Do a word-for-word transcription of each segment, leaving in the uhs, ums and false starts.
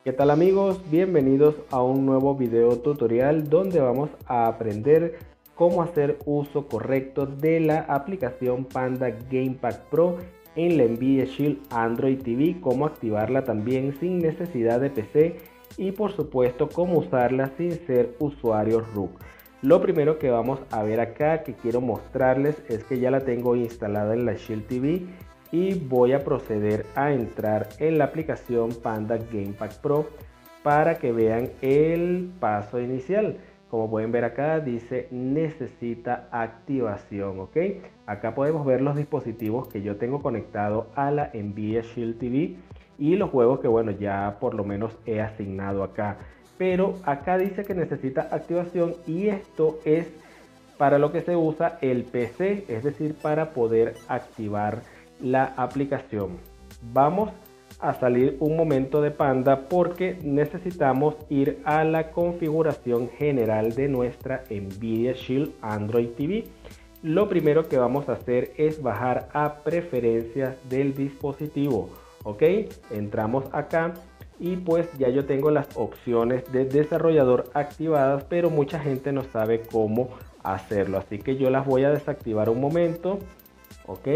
¿Qué tal amigos? Bienvenidos a un nuevo video tutorial donde vamos a aprender cómo hacer uso correcto de la aplicación Panda Gamepack Pro en la Nvidia Shield Android T V, cómo activarla también sin necesidad de P C y por supuesto cómo usarla sin ser usuario root. Lo primero que vamos a ver acá que quiero mostrarles es que ya la tengo instalada en la Shield T V y voy a proceder a entrar en la aplicación Panda Gamepack Pro para que vean el paso inicial. Como pueden ver acá dice necesita activación, ok. Acá podemos ver los dispositivos que yo tengo conectado a la Nvidia Shield T V y los juegos que bueno ya por lo menos he asignado acá. Pero acá dice que necesita activación y esto es para lo que se usa el P C, es decir, para poder activar la aplicación. Vamos a salir un momento de Panda porque necesitamos ir a la configuración general de nuestra Nvidia Shield Android T V. Lo primero que vamos a hacer es bajar a preferencias del dispositivo, ok. Entramos acá y pues ya yo tengo las opciones de desarrollador activadas, pero mucha gente no sabe cómo hacerlo, así que yo las voy a desactivar un momento, ok.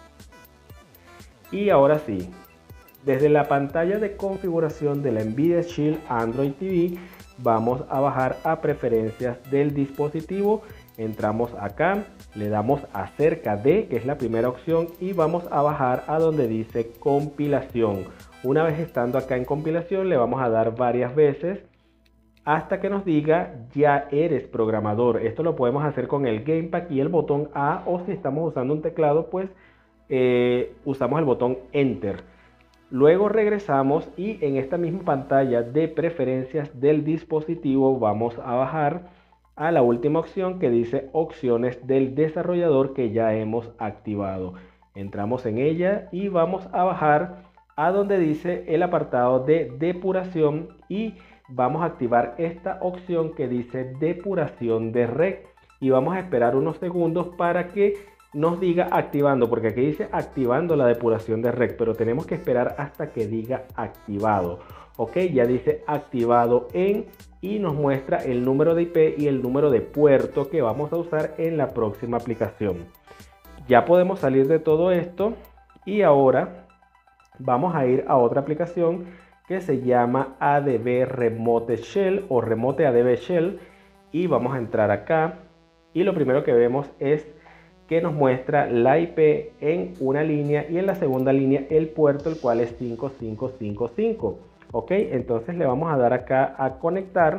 Y ahora sí, desde la pantalla de configuración de la Nvidia Shield Android T V vamos a bajar a preferencias del dispositivo. Entramos acá, le damos acerca de, que es la primera opción, y vamos a bajar a donde dice compilación. Una vez estando acá en compilación le vamos a dar varias veces hasta que nos diga ya eres programador. Esto lo podemos hacer con el Gamepack y el botón A, o si estamos usando un teclado pues Eh, usamos el botón Enter. Luego regresamos y en esta misma pantalla de preferencias del dispositivo vamos a bajar a la última opción que dice opciones del desarrollador que ya hemos activado. Entramos en ella y vamos a bajar a donde dice el apartado de depuración y vamos a activar esta opción que dice depuración de red y vamos a esperar unos segundos para que nos diga activando, porque aquí dice activando la depuración de red, pero tenemos que esperar hasta que diga activado, ok. Ya dice activado en y nos muestra el número de I P y el número de puerto que vamos a usar en la próxima aplicación. Ya podemos salir de todo esto y ahora vamos a ir a otra aplicación que se llama A D B Remote Shell o Remote A D B Shell y vamos a entrar acá y lo primero que vemos es que nos muestra la I P en una línea y en la segunda línea el puerto, el cual es cinco cinco cinco cinco, ok. Entonces le vamos a dar acá a conectar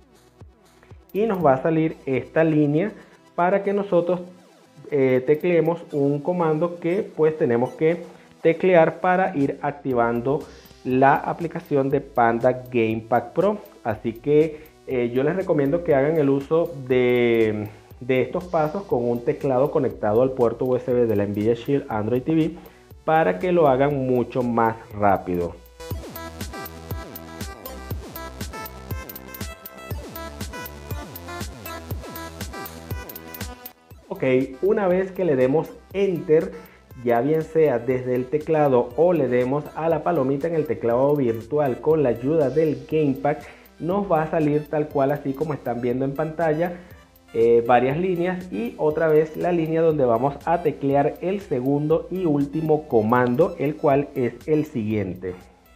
y nos va a salir esta línea para que nosotros eh, tecleemos un comando que pues tenemos que teclear para ir activando la aplicación de Panda Gamepack Pro. Así que eh, yo les recomiendo que hagan el uso de de estos pasos con un teclado conectado al puerto U S B de la Nvidia Shield Android T V para que lo hagan mucho más rápido. Ok, una vez que le demos Enter, ya bien sea desde el teclado o le demos a la palomita en el teclado virtual con la ayuda del Gamepack, nos va a salir tal cual así como están viendo en pantalla. Eh, varias líneas y otra vez la línea donde vamos a teclear el segundo y último comando, el cual es el siguiente.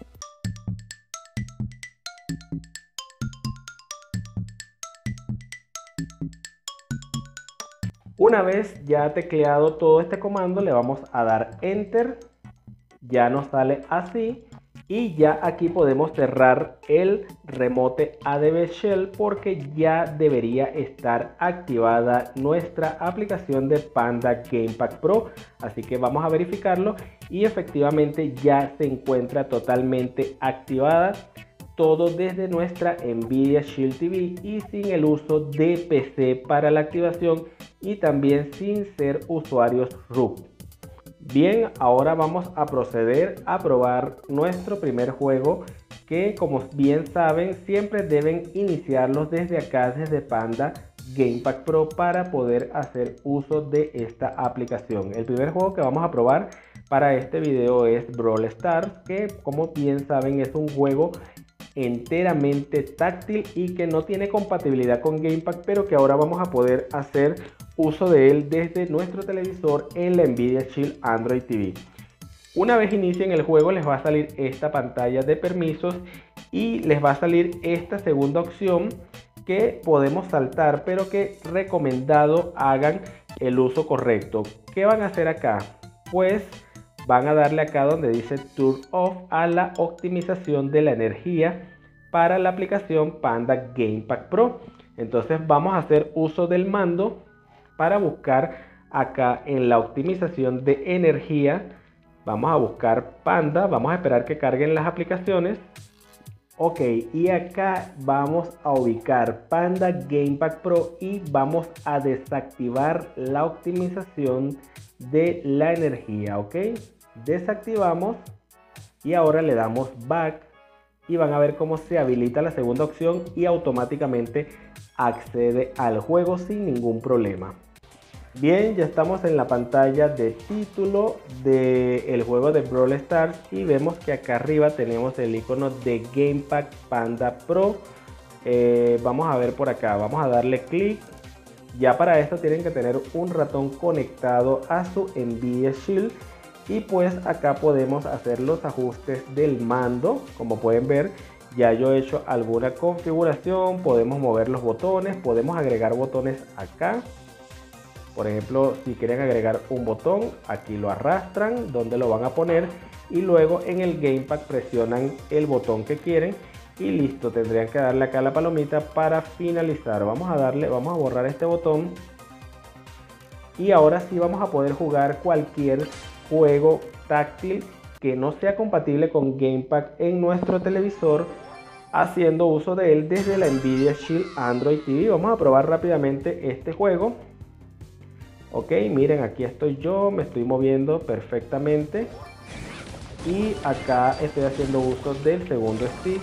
Una vez ya tecleado todo este comando le vamos a dar Enter, ya nos sale así. Y ya aquí podemos cerrar el Remote A D B Shell porque ya debería estar activada nuestra aplicación de Panda Gamepack Pro. Así que vamos a verificarlo y efectivamente ya se encuentra totalmente activada. Todo desde nuestra Nvidia Shield T V y sin el uso de P C para la activación y también sin ser usuarios root. Bien, ahora vamos a proceder a probar nuestro primer juego que, como bien saben, siempre deben iniciarlos desde acá, desde Panda Gamepack Pro para poder hacer uso de esta aplicación. El primer juego que vamos a probar para este video es Brawl Stars, que como bien saben es un juego enteramente táctil y que no tiene compatibilidad con Gamepad, pero que ahora vamos a poder hacer uso de él desde nuestro televisor en la Nvidia Shield Android T V. Una vez inicien el juego les va a salir esta pantalla de permisos y les va a salir esta segunda opción que podemos saltar, pero que recomendado hagan el uso correcto. ¿Qué van a hacer acá? Pues van a darle acá donde dice Turn Off a la optimización de la energía para la aplicación Panda Gamepad Pro. Entonces vamos a hacer uso del mando para buscar acá en la optimización de energía. Vamos a buscar Panda, vamos a esperar que carguen las aplicaciones. Ok, y acá vamos a ubicar Panda Gamepad Pro y vamos a desactivar la optimización de la energía. Ok, desactivamos y ahora le damos back y van a ver cómo se habilita la segunda opción y automáticamente accede al juego sin ningún problema. Bien, ya estamos en la pantalla de título del juego de Brawl Stars y vemos que acá arriba tenemos el icono de Gamepad Panda Pro. Eh, vamos a ver por acá, vamos a darle clic. Ya para esto tienen que tener un ratón conectado a su Nvidia Shield y pues acá podemos hacer los ajustes del mando. Como pueden ver, ya yo he hecho alguna configuración, podemos mover los botones, podemos agregar botones acá. Por ejemplo, si quieren agregar un botón, aquí lo arrastran donde lo van a poner y luego en el Gamepad presionan el botón que quieren y listo, tendrían que darle acá a la palomita para finalizar. Vamos a darle, vamos a borrar este botón y ahora sí vamos a poder jugar cualquier juego táctil que no sea compatible con Gamepad en nuestro televisor, haciendo uso de él desde la Nvidia Shield Android T V. Vamos a probar rápidamente este juego. Ok, miren, aquí estoy yo, me estoy moviendo perfectamente y acá estoy haciendo uso del segundo stick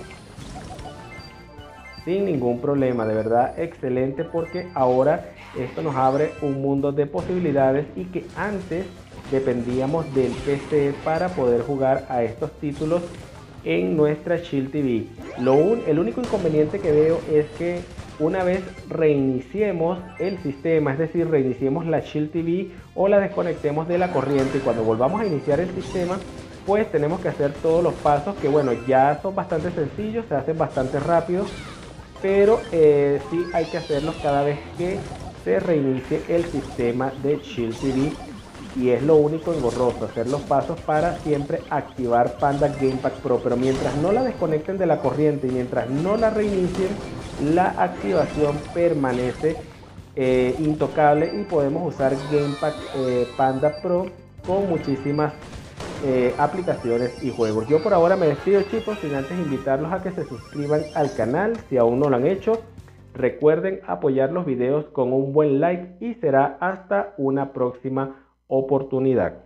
sin ningún problema. De verdad excelente, porque ahora esto nos abre un mundo de posibilidades y que antes dependíamos del P C para poder jugar a estos títulos en nuestra Shield T V. Lo un, el único inconveniente que veo es que una vez reiniciemos el sistema, es decir, reiniciemos la Shield T V o la desconectemos de la corriente, y cuando volvamos a iniciar el sistema, pues tenemos que hacer todos los pasos que, bueno, ya son bastante sencillos, se hacen bastante rápidos, pero eh, sí hay que hacerlos cada vez que se reinicie el sistema de Shield T V. Y es lo único engorroso, hacer los pasos para siempre activar Panda Gamepad Pro. Pero mientras no la desconecten de la corriente y mientras no la reinicien, la activación permanece eh, intocable y podemos usar Gamepad eh, Panda Pro con muchísimas eh, aplicaciones y juegos. Yo por ahora me despido, chicos, sin antes invitarlos a que se suscriban al canal si aún no lo han hecho. Recuerden apoyar los videos con un buen like y será hasta una próxima oportunidad.